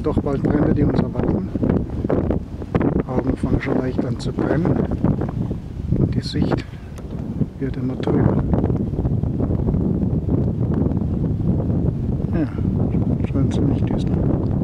doch Waldbrände, die uns erwarten. Augen fangen schon leicht an zu brennen. Die Sicht wird immer trüber. Ja, schon ziemlich düster.